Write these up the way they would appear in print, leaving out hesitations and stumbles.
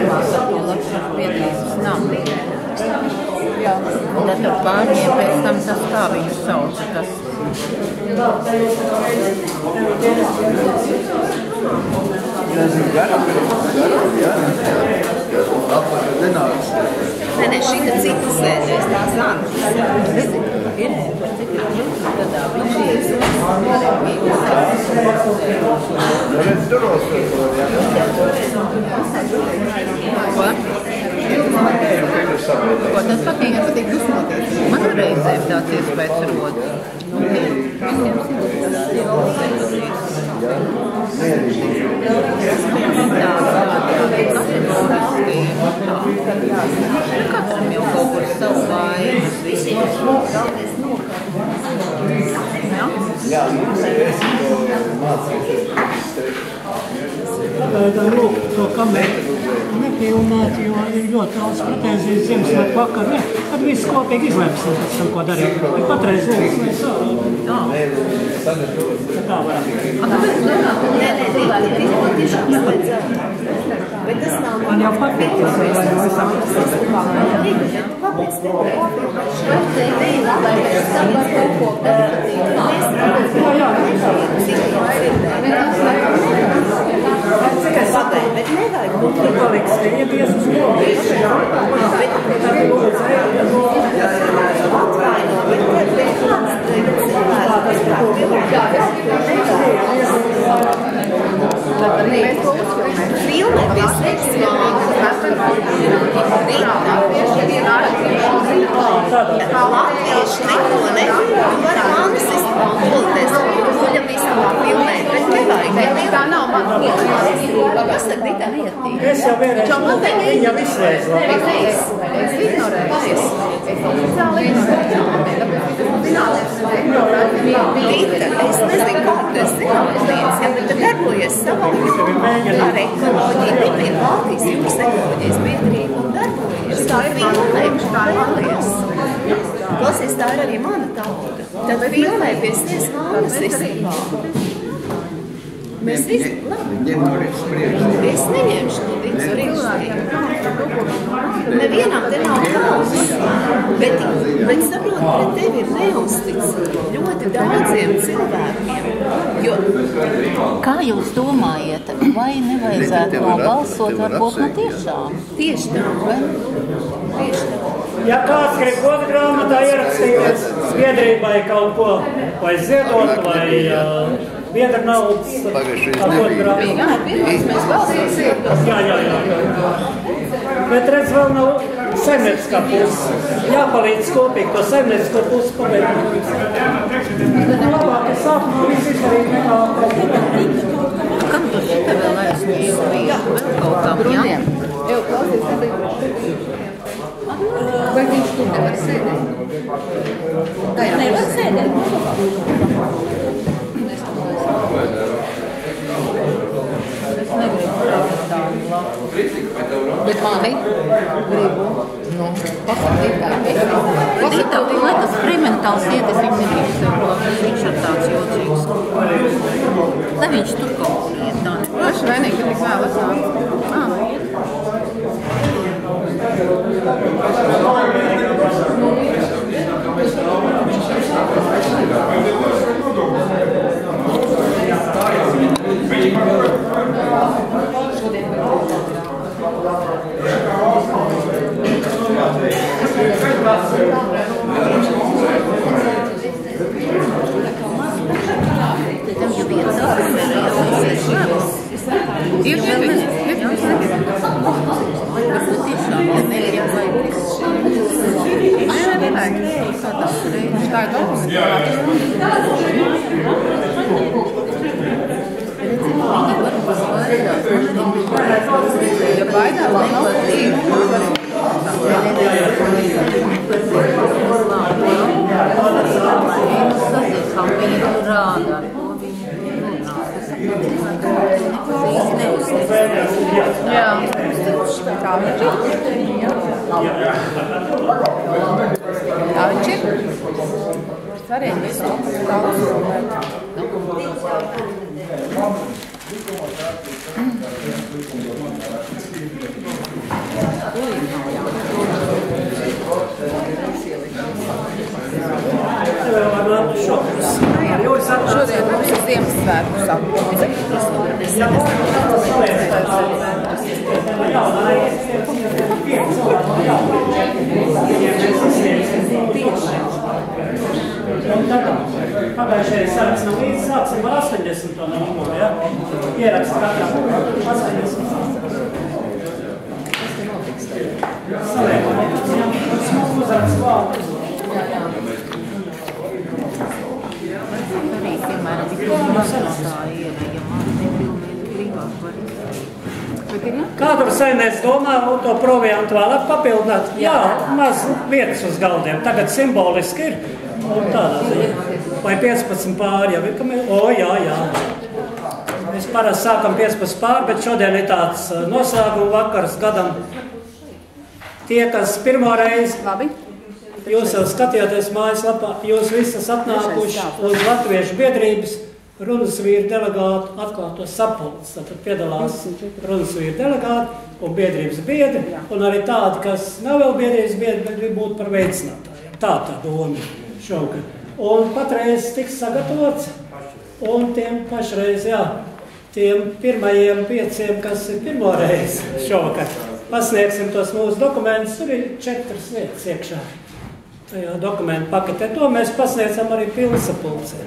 domās ar to Latvijas biedrības namu. Un tad tur pārņiem pēc tam tas, kā viņu sauca, tas. Nē, šita cita sēdēs, tās ātras. Ir, par cik ir jūtas gadā, viņš ir Ko tas patīk dusmoties? Man reizēm tāds iespējas rodas. Visiem katram jau kaut kur savu vainas. Pagaidām lūk to kameru nepilnēt, jo ir ļoti daudz pretenzijas Ziemassvētku vakarā. Tad viss kopīgi izlemsim pēc tam, ko darīt. Ir patreiz lūk, mēs tā varam. Bet tas nav Man jau patīk, jo es Kāpēc tev bet nevajag būt tur paliks stiebies uz mūžu. Atvaino, bet Latvieši neko nezina, var manas izpildēs, kuļam vistamā filmēt, bet nevajag. Tā nav man filmēt. Kas tad Dita neietīk? Es jau vienreiz viņa visreiz Es ignorēju. Dita, es nezinu, kā tu esi zinātnieks, ja tu darbojies savā ar ekoloģiju, nepien Baltijas jūras ekoloģijas biedrību un darbojies. Tā ir filmējuši, tā ir Klausies, tā ir arī mana tauta. Tad filmē pie sies māmas izsakā. Mēs visi, labi. Es neņemšu no Ditas priekšstīm. Nevienam te nav kauns. Bet saprot, pret tevi ir neuztic ļoti daudziem cilvēkiem. Jo... Kā jūs domājat, vai nevajadzētu nobalsot varbūt no tiešām? Tieši tā, vai? Tieši tā. Ja kāds grib goda grāmatā ierakstīties biedrībai kaut ko, vai ziedot, vai biedra naudas, kā goda grāmatā. Mēs balsīsim. Jā. Bet redz, vēl nav saimnieciskā puse. Jāpalīdz kopīgi to saimniecisko pusi pabeigt. Labāk, es sākumā visu izdarīt nekā. Kam tu šita vēl aizsniedz? Vēl kaut kam, jā? Jau klausies, nebija. Vai viņš tur nevar sēdēt? Tā jau nevar sēdēt? Es negribu tādu labu. Bet mani? Gribu. Nu, pasakīt tā. Dita, lai tas eksperimentāls ietis, viņš nedrīkst sev blakus, viņš ir tāds jocīgs. Lai viņš tur kaut kur iet tā. Paši vainīgi, ka tik vēl atnāk. Ja baidās nepatīk. Jā. Tā viņš ir. Svarīgi visu daudz. Kādu saimnieks domā to proviantu vēlāk papildināt? Jā, maz vietas uz galdiem. Tagad simboliski ir. Un tādā ziņā. Vai 15 pāri jau ir, ka mēs... O, jā. Mēs parasti sākam 15 pāri, bet šodien ir tāds noslēguma vakars gadam. Tie, kas pirmo reizi... Labi. Jūs jau skatījāties mājaslapā, jūs visas atnākuši uz Latviešu biedrības Runasvīru delegātu atklāto sapulci. Tad piedalās Runasvīru delegāti un biedrības biedri, un arī tādi, kas nav vēl biedrības biedri, bet grib būt par veicinātājiem. Tā doma šogad. Un patreiz tiks sagatavots, un tiem pašreiz, tiem pirmajiem 5, kas ir pirmo reizi šogad, pasniegsim tos mūsu dokumentus, tur ir 4 vietas iekšā. Tajā dokumentu paketē. To mēs pasniedzam arī pilnsapulcē.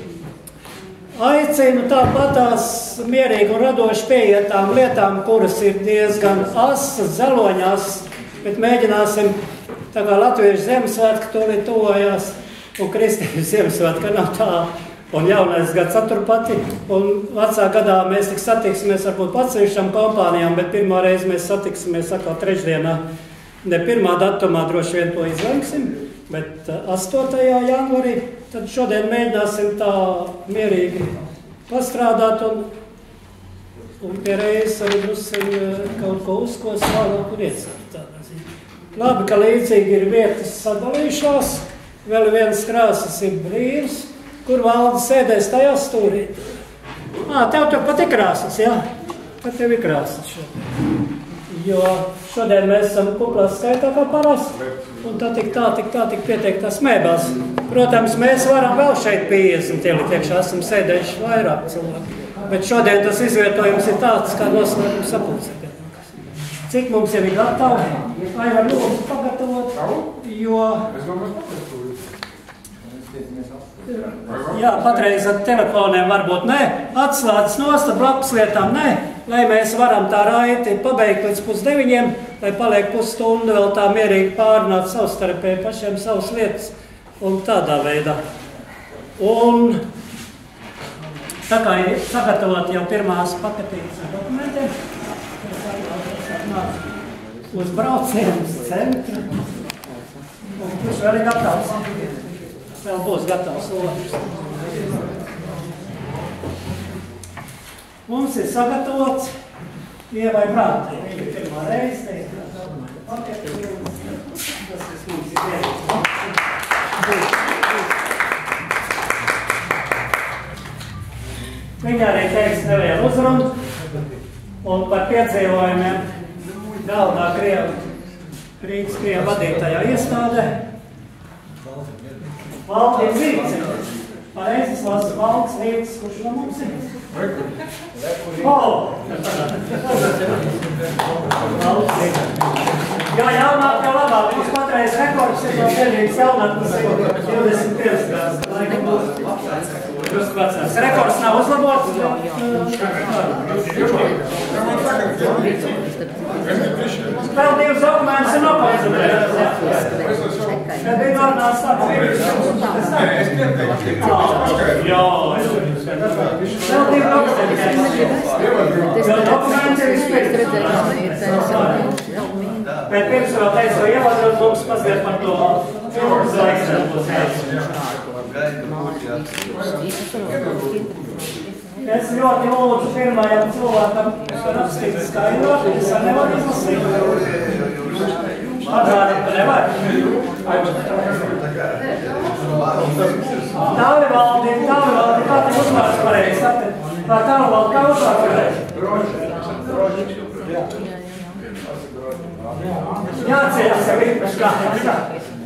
Aicinu tāpatās mierīgi un radoši pieiet tām lietām, kuras ir diezgan asas, zeloņas, bet mēģināsim, tā kā Latviešu Ziemassvētki tūlīt tuvojās, un Kristīnas Ziemassvētka nav tā, un jaunais gads aturpati, un vecā gadā mēs tik satiksimies varbūt atsevišķām kompānijām, bet pirmā reize mēs satiksimies atkal trešdienā. Ne 1. datumā droši vien to izlemsim, bet 8. janvarī, tad šodien mēģināsim tā mierīgi pastrādāt un pie reizes arī drusciņi kaut ko uzkos vēlāk un iecert tādā ziņā. Labi, ka līdzīgi ir vietas sadalījušās, vēl viens krāsas ir brīvs, kur valde sēdēs tajā stūrī. Tev tur pat ir krāsas, jā? Pat tev ir krāsas šodien. Jo šodien mēs esam kuplā skaitā kā parasti, un tā tik pieteiktās mēbās. Protams, mēs varam vēl šeit 50 ielikt iekšā, esam sēdējuši vairāk cilvēku. Bet šodien tas izvietojums ir tāds, kā noslēguma sapulcē. Cik mums jau ir gatavi? Vai var lūdzu pagatavot, jo... Jā, patreiz ar telefoniem varbūt nē, atslēdzas nost, blakus lietām nē, lai mēs varam tā raiti pabeigt līdz 8:30, lai paliek pusstundu vēl tā mierīgi pārunāt savstarpēji pašiem savas lietas un tādā veidā. Un tā kā ir sagatavot jau pirmās paketītas ar dokumentiem, uz braucienu, uz centru, un kurš vēl ir gatavs. Vēl būs gatavs otrs. Mums ir sagatavots Ievai Brāntei. Viņa ir pirmā reize, paketi, tas mums ir vietas. Viņa arī teiks nelielu uzrunu un par piedzīvojumiem galvenā Rīgas Krievu vadītajā iestādē. Valde ir Vīcis. Pareizes lasu Valdes Vīcis, kurš no mums ir? Jo jaunāk, jo labāk. Mums patreiz rekords ir no vienības jaunatnes 25 gadus. Rekords nav uzlabots. Vēl 2 dokumentus ir nokoncentrētas. Kad bija vārnās tāds vēl 2 dokumenti ir izpildīti. Bet pirms vēl teicu, ievadot mums mazliet par to filmas Es ļoti lūdzu pirmajam cilvēkam rakstīt skaidrot, es nevar izlasīt. Atgādīt, ka nevar. Tālivaldi, kā te uzvārds pareizi? Tālivaldi, kā uzvārds pareizi? Jāceļas jau īpaši kā.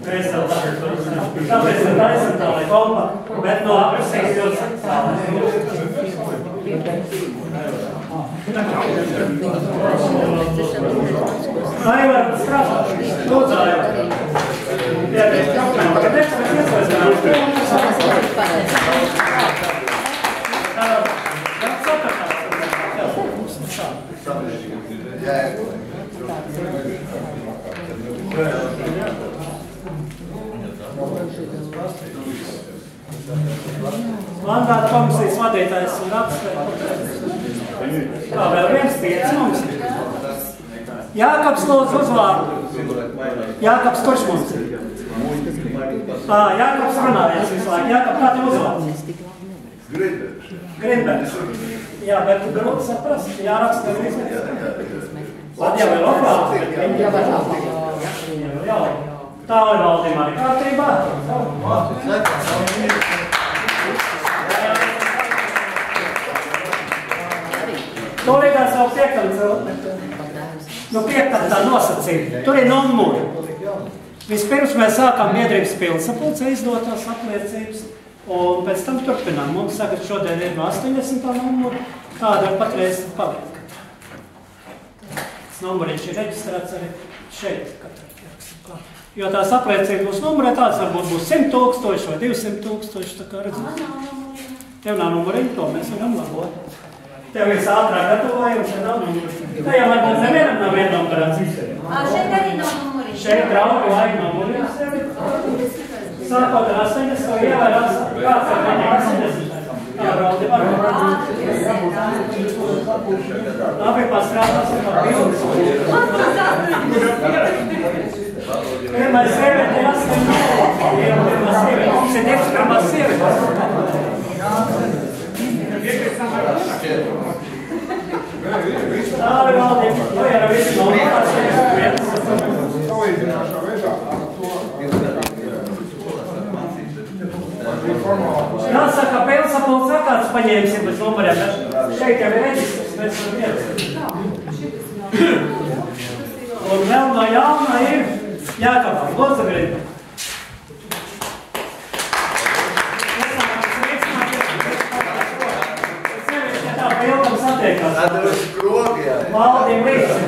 Tāpēc ir taisam tā, lai kompa, bet no aprisīs jūs Aivar, strādā. Lūdzu, Aivar. Mandāta komisijas vadītājs ir atspēlēts. Kā vēl viens pieci mums ir. Jākaps lūdzu uzvārdu. Jākaps kurš mums ir? Jākaps runājies visu laiku. Jākaps, kā tev uzvārds? Grinbergs. Jā, bet grūti saprast. Jāraksta Grinbergs. Tad jau ir oklāts. Jā. Tā ir valdība arī kārtībā. Tolīgās vēl piektam cilvēku. Nu, piektam tā nosacība. Tur ir numuri. Vispirms mēs sākam biedrības pilnsapulcē izdotās apliecības, un pēc tam turpinām. Mums tagad šodien ir no 80. numuru, tāda ir patreiz paliek. Tas numuriņš ir reģistrēts arī šeit. Jo tās apliecības būs numurētādas, varbūt būs 100 000 vai 200 000, tā kā redzam. Tev nav numuriņu, to mēs varam labot. Tev viss ātrāk gatavoja, un šeit nav numuriņu. Tā jau varbūt nevienam nav viena operācija. Šeit arī nav numuriņu. Šeit draugi vajag numuriņu sevi. Sākot ar 80, ievērās kāds ar viņu 80. Jā, Raldi, varbūt. Labi, pastrādāsim par bildes. Pirmais sieviete ir 8. Pirmā sieviete. Mums ir 2 pirmās sievietes. Tā ir valdība. To ir visi nomitās sievietes. Jāsaka, pilnsapulce kāds paņēmsim bez numuriem, bet šeit jau ir reģistrs, mēs varam iet. Un vēl no jauna ir Jākapā, lūdzu Grinda. Sevišķi tā pildam satiekās. Valdīm līdzi.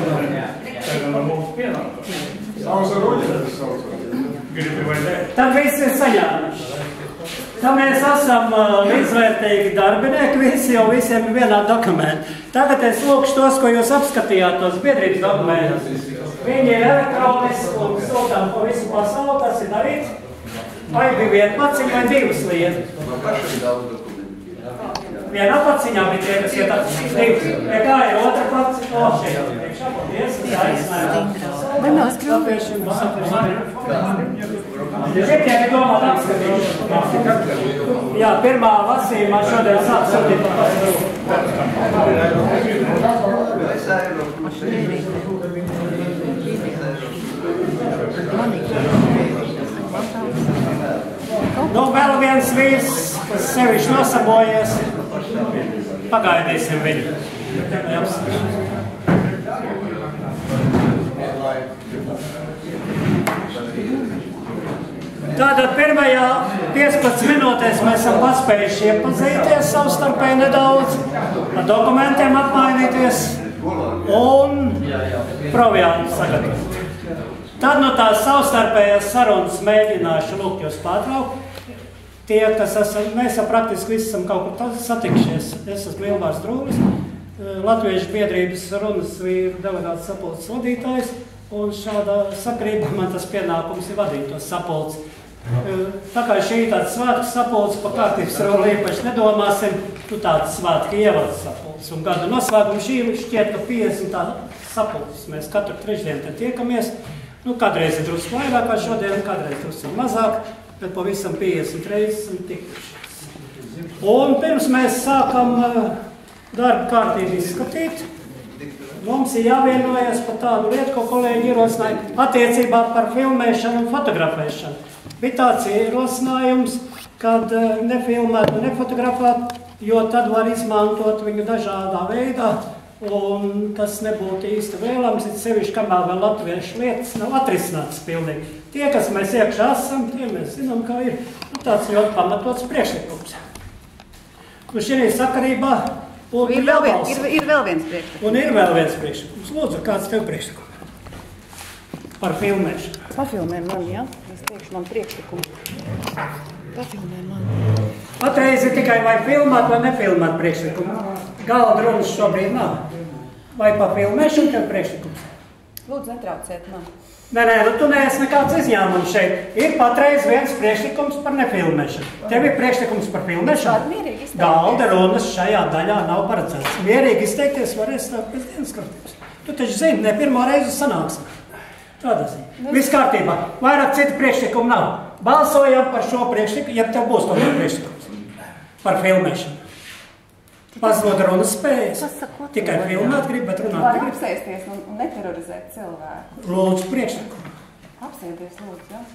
Tad viss ir saņēmuši. Tā mēs esam līdzvērtīgi darbinieki, visi jau visiem ir vienā dokumenti. Tagad es lūkšu tos, ko jūs apskatījāt, tos biedrības dokumentus. Viņi ir elektroniski un sūtām pa visu pasauli, tas ir darīts. Vai bija viena paciņa vai 2 lietas? Vienā paciņā bija tie, kas iet atcīm 2. Vai kā ir otra paciņa? O, šeit jau priekšā, paldies, Šeit jau ir domāt apskatīšanu. Jā, pirmā lasījumā šodien sāk satīt pa pasauli. Nu, vēl viens vīrs, kas sevišķi nosabojies. Pagaidīsim viņu. Tātad pirmajā 15 minūtēs mēs esam paspējuši iepazīties savstarpēji nedaudz, ar dokumentiem apmainīties un proviānu sagatavot. Tad no tās savstarpējās sarunas mēģināšu lūgt jūs pārtraukt. Tie, kas mēs praktiski visi esam kaut kur satikšies. Es esmu Ilvārs Drūlis, Latviešu biedrības runas vīru delegāts sapulces vadītājs, un šādā sakrībā man tas pienākums ir vadīt tos sapulces. Tā kā šī ir tāds svētku sapulces, pa kārtības roli īpaši nedomāsim, tāds svētku ievads sapulces. Un gada noslēguma šī šķiet, ka 50 tā sapulces. Mēs katru trešdienu te tiekamies. Nu, kādreiz ir drusku vairāk kā šodien, kādreiz drusku mazāk, bet pavisam 50 reizes un tikušies. Un pirms mēs sākam darba kārtību izskatīt, mums ir jāvienojas par tādu lietu, ko kolēģi ierosināja attiecībā par filmēšanu un fotografēšanu. Bija tāds ierosinājums, kad nefilmētu, nefotografētu, jo tad var izmantot viņu dažādā veidā, un tas nebūtu īsti vēlams, it sevišķi, kamēr vēl latviešu lietas nav atrisinātas pilnīgi. Tie, kas mēs iekšā esam, tie mēs zinām, kā ir. Tāds ļoti pamatots priekšlikums. Un šī sakarībā ir vēl viens priekšlikums. Un ir vēl viens priekšlikums. Lūdzu, kāds tev priekšlikums? Par filmēšanu. Pafilmē man, jā? Es teikšu man priekšlikumu. Pafilmē man. Patreiz ir tikai vai filmēt vai nefilmēt priekšlikumu. Galda runas šobrīd nav. Vai par filmēšanu tev priekšlikums? Lūdzu, netraucēt man. Nē, nu tu neesi nekāds izņēmums šeit. Ir patreiz viens priekšlikums par nefilmēšanu. Tev ir priekšlikums par filmēšanu? Mierīgi izteikties. Galda runas šajā daļā nav paredzēts. Mierīgi izteikties varēs pēc dienas kārtības. Tu taču zini, ne pirmo reizi sanāksim. Tādā ziņā. Viss kārtībā. Vairāk citu priekšlikumu nav. Balsojam par šo priekšlikumu, ja tev būs tomēr priekšlikums par filmēšanu. Pazod runas spējas. Tikai filmēt grib, bet runāt Var negrib. apsēsties un neterorizēt cilvēku. Lūdzu priekšlikumu. Apsēties, lūdzu, jā.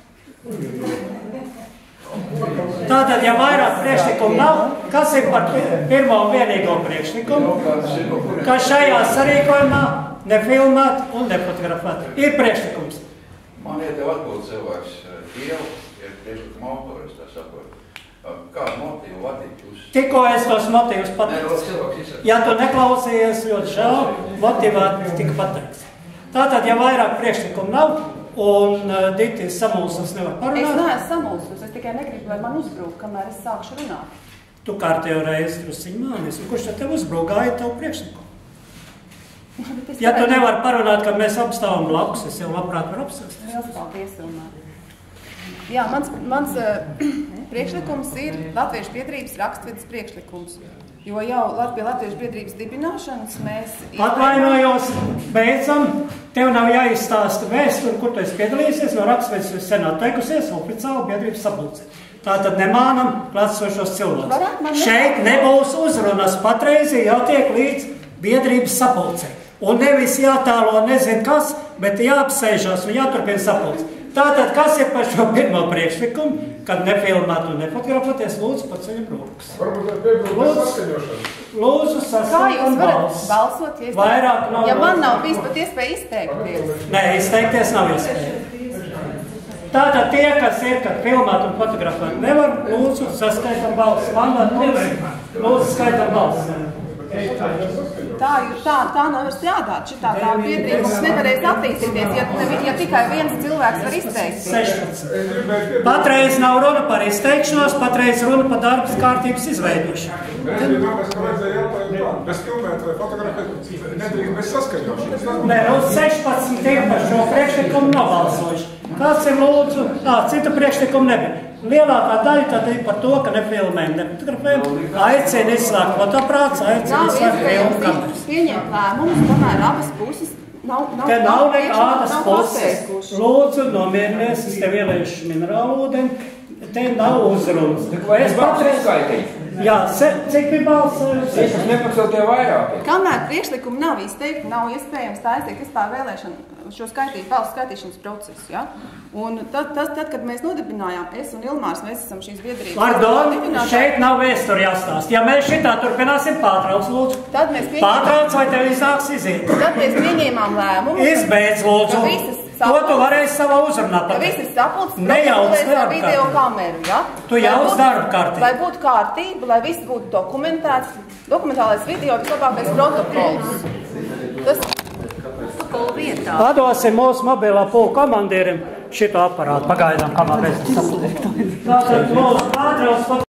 Tātad, ja vairāk priekšlikumu nav, kas ir par pirmo un vienīgo priekšlikumu, ka šajā sarīkojumā nefilmēt un nefotografēt? Ir priekšlikums. Man tev atbild cilvēks, Dievu ir priekšlikuma autoris, tā sakot. Kādu motīvu vadīt jūs? Tikko es tos motīvus pateicu. Ja tu neklausījies, ļoti žēl, motivēt tika pateikts. Tātad, ja vairāk priekšlikumu nav, un Ditis samulsas nevar Es parunāt, neesmu samulsus, es tikai negribu, lai man uzbrūk, kamēr es sākšu runāt. tu kārtējo reizi trusiņu mānis, un kurš tad tev uzbrūgāja tavu priekšlikumu? Ja tu nevari parunāt, ka mēs apstāvam blakus, es jau labprāt varu apsēst. Liels paldies, Ilmār. Jā, mans priekšlikums ir Latviešu biedrības rakstvedes priekšlikums. Jo jau pie Latviešu biedrības dibināšanas mēs... Atvainojos, beidzam. Tev nav jāizstāsta vēsturi, kur tu esi piedalīsies, no rakstvedes jūs senāt teikusies oficiāli biedrības sapulcē. Tātad nemānam klātsošos cilvēkus. Šeit nebūs uzrunas, patreiz jātiek līdz biedrības sapulcē. Un nevis jātālo nezinu kas, bet jāapsēžās un jāturpina sapulcē. Tātad, kas ir par šo pirmo priekšlikumu, kad nefilmētu un nefotografēties, lūdzu, paceļam rokas. Varbūt ir piebildes saskaņošana. Lūdzu, Kā saskaņot jūs varat balsis. balsot, ja, Vairāk nav ja man nav bijis pat iespēja izteikties? Nē, izteikties nav iespēja. Tātad tie, kas ir, kad filmēt un fotografēt nevar, lūdzu, saskaitam balsis. Lūdzu, skaitam balsis. Tā nevar strādāt. Tā biedrība mums nevarēs attīstīties, ja tikai viens cilvēks var izteikties. 16. Patreiz nav runa par izteikšanos, patreiz runa par darbas kārtības izveidošanu. Mēs vajadzēja jautājumu tā. Bez filmēt vai fotografēt nedrīkst bez saskaņošanas. Nē, 16 ir par šo priekšlikumu nobalsojuši. Kāds ir lūdzu? Cita priekšlikuma nebija. Lielākā daļa tad ir par to, ka nefilmējam, nefotografējam. Aicina izslēgt fotoaprāts, aicina izslēgt filmu kameras. Pieņemt lēmumus, kamēr abas puses nav Te nav nekādas puses. pateikuši. Lūdzu, nomierinies, es tev ieliešu minerālu ūdeni. Te nav uzrunas. Es patreiz skaitīju. Jā, cik bija balsojums? Es nepacēlu tie vairāki. Kamēr priekšlikumi nav izteikti, nav iespējams taisīt vispār vēlēšanu šo balsu skaitīšanas procesu. Ja? Un tad, kad mēs nodibinājām, es un Ilmārs, mēs esam šīs biedrības. Pardon, šeit nav vēsturi jāstāst. Ja mēs šitā turpināsim, pārtrauc, lūdzu. Pārtrauc, vai tev iznāks iziet. Tad mēs pieņēmām lēmumu. Izbeidz, lūdzu. To tu varēsi savā uzrunā Ka pateikt. visas sapulces Nejauc protokolēs ar video kameru, ja? Tu jauc darba kārtību. Lai būtu kārtība, lai viss būtu dokumentēts. Dokumentālais video vislabākais protokols. Tas Protokolu vietā. Padosim mūsu mobilā pulka komandierim šito aparātu. Pagaidām, kamēr mēs sapulcē. Tātad, lūdzu, pārtrauc.